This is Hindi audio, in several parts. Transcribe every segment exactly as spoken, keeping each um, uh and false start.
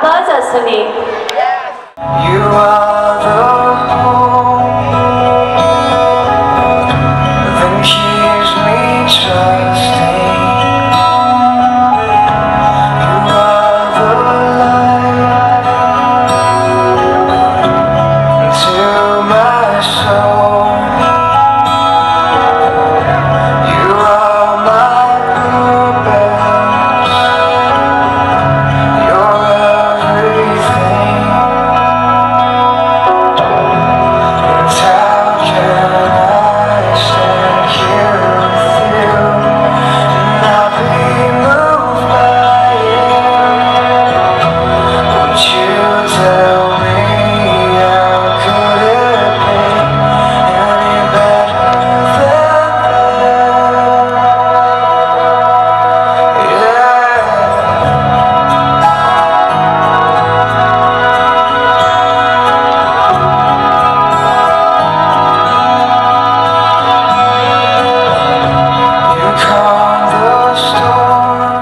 आवाज असुने। You are the home that keeps me trusting. You are the light to my soul. You are my purpose. You're everything. How can I stand here with you and not be moved by it? Would you tell me how could it be any better than that? You calm the storm.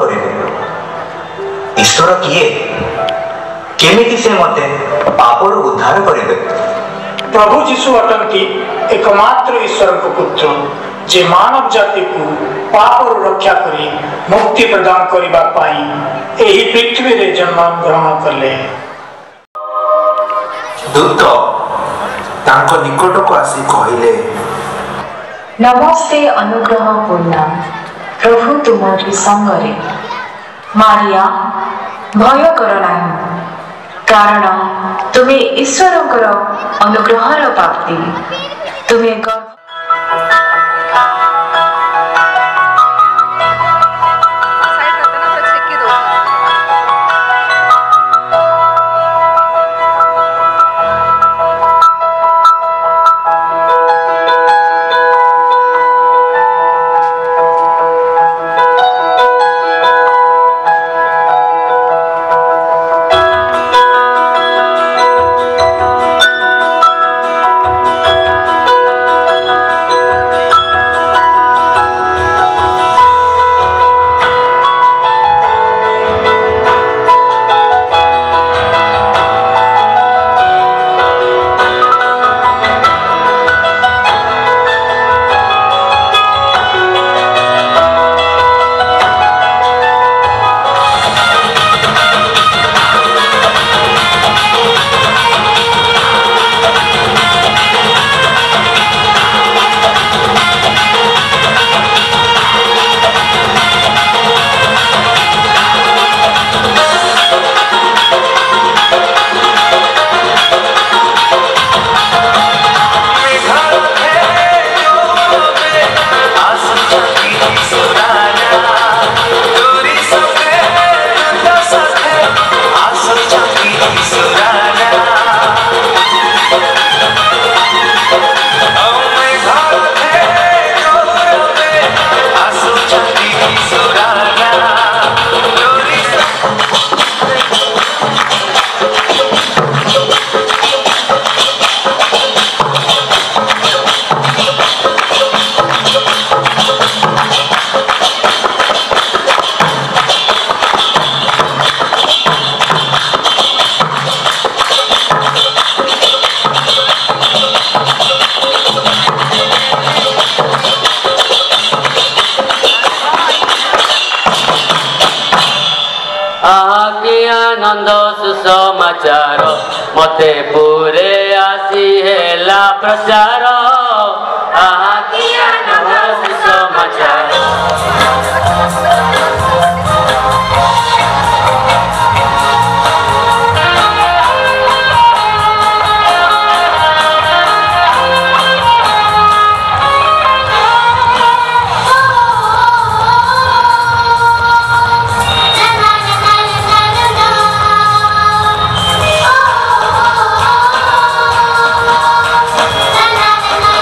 ईश्वर किए केमिति से मते पापड़ उद्धार करिबे। प्रभु जीशु अटंती एकमात्र ईश्वर को पुत्र जे मानव जाति को पापरु रक्षा करी मुक्ति प्रदान करिबा पाई एही पृथ्वी रे जन्म ग्रहण करले। दूत तांको निकट को आसी कहिले, नमस्ते अनुग्रह पूर्ण प्रभु तुम्हारी संगरे मारिया भय कर नाही कारण तुम्हें ईश्वरकर अनुग्रहर प्राप्ति तुम्हें गर्भ आनंद सुसमाचार मते पूरे आसी हेला प्रचार आहा की आनंद सुसमाचार Na na na na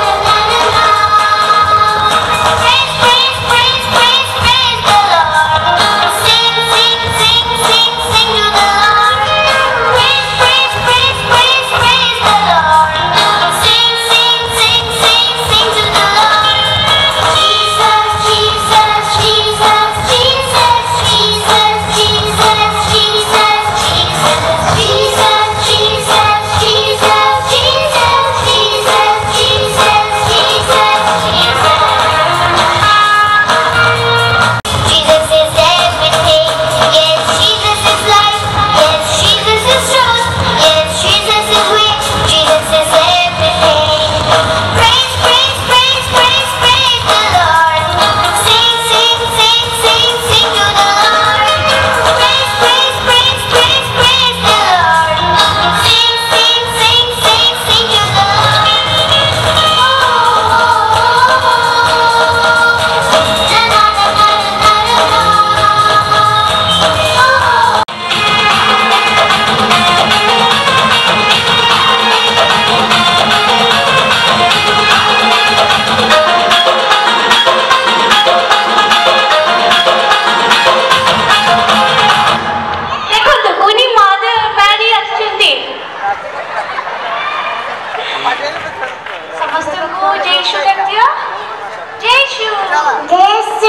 Yeshu Yeshu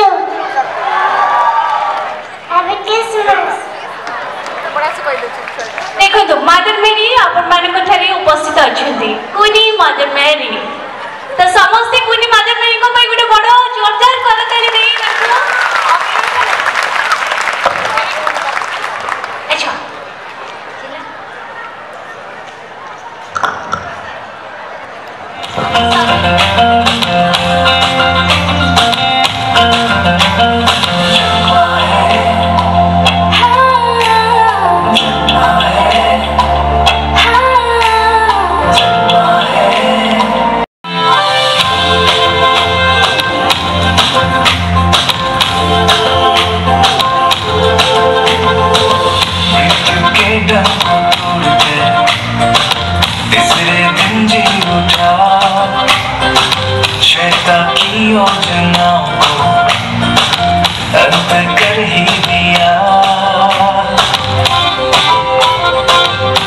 happy Christmas देखो तो मदर मेरी आपण मानक थारे उपस्थित अछंती कुनी मदर मेरी तो समस्त कुनी मदर मेरी को पई गुटे बड़ जोरदार करताली देई रखो अच्छा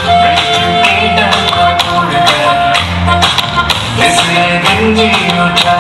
It's living you